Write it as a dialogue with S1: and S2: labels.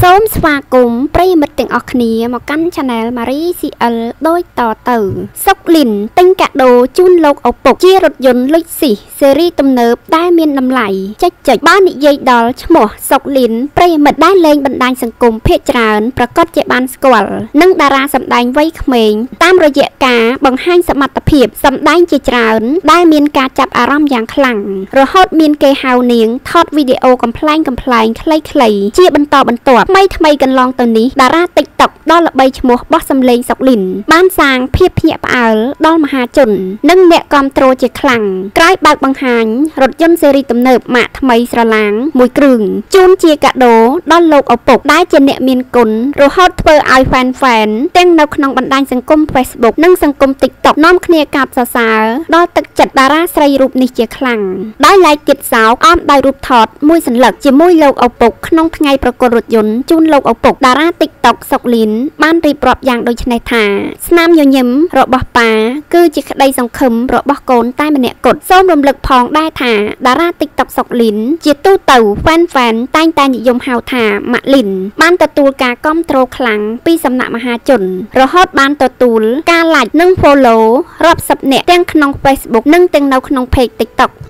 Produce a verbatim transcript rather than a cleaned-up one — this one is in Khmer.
S1: សូមស្វាគមន៍ប្រិយមិត្តទាំងអស់គ្នាមកកាន់ Channel Marie xê lờ ដូចតទៅសុកលីនទិញកាដូជូនលោកឪពុកជារថយន្តលុចស៊ីស៊េរីទំនើបដែលមានតម្លៃចុចចុចបាននិយាយដល់ឈ្មោះសុកលីនប្រិយមិត្តដែលលេងបណ្ដាញសង្គមភាគច្រើនប្រកាសជាបានស្គាល់និងតារាសម្ដែងវ័យក្មេងតាមរយៈការបង្ហាញសមត្ថភាពសម្ដែងជាច្រើនដែលមានការចាប់អារម្មណ៍យ៉ាងខ្លាំងរហូតមានគេហៅនាងថតវីដេអូកំ ប្លែងកំ ប្លែងខ្លីៗជាបន្តបន្ទាប់ថ្មីថ្មីកន្លងទៅនេះតារា TikTok ដល់ល្បីឈ្មោះបោះសម្លេងសុកលីនបានសាងភាពភ្ញាក់ផ្អើលដល់មហាជននិងអ្នកគាំទ្រជាខ្លាំងក្រោយបើកបង្ហាញរថយន្តស៊េរីទំនើបម៉ាកថ្មីស្រឡាងមួយគ្រឿងជូនជាកាដូដល់លោកឪពុកដែលជាអ្នកមានគុណរហូតធ្វើឲ្យ fan fan ទាំងនៅក្នុងបណ្ដាញសង្គម Facebook និងសង្គម TikTok នាំគ្នាកាប់សរសើរដល់ទឹកចិត្តតារាស្រីរូបនេះជាខ្លាំងដោយឡែកទៀតសោកអមដោយរូបថតមួយសន្លឹកជាមួយលោកឪពុកក្នុងថ្ងៃប្រកួតរថយន្តជូនលោកឪពុកតារា TikTok សុកលីនបានរៀបរាប់យ៉ាងដូចនេះថាស្នាមញញឹមរបស់ប៉ាគឺជាក្តីសង្ឃឹមរបស់កូនតែម្នាក់គត់សូមរំលឹកផងដែរថាតារា TikTok សុកលីនជាទូទៅ fan fan តែងតែនិយមហៅថាម៉ាក់លីនបានទទួលការគាំទ្រខ្លាំងពីសំណាក់មហាជនរហូតបានទទួលការ like និង follow រាប់សិបនាក់ទាំងក្នុង Facebook និងទាំងនៅក្នុង page TikTok